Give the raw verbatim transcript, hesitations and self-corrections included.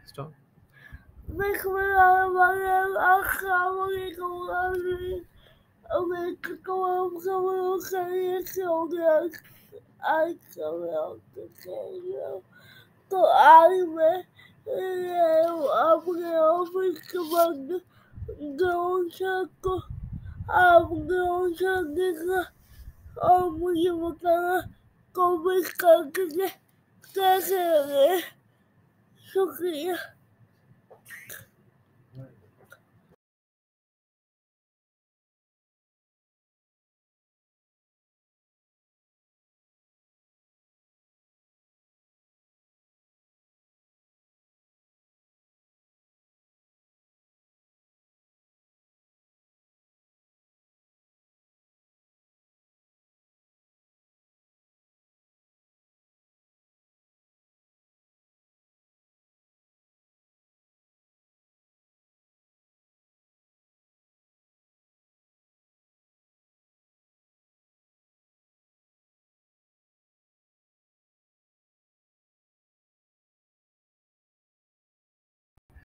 Stop. तो आज मैं अपने ऑफिस के बंद ग्राउंड को आप ग्राउंड देखना और मुझे बताना कमेंट करके कैसे लगे। शुक्रिया।